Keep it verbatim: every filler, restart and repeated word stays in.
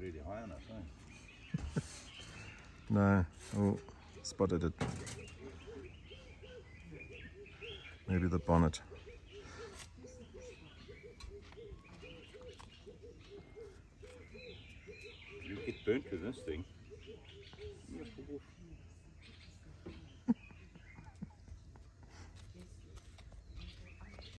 really high enough, eh? No. Oh, spotted it. Maybe the bonnet. You get burnt with this thing.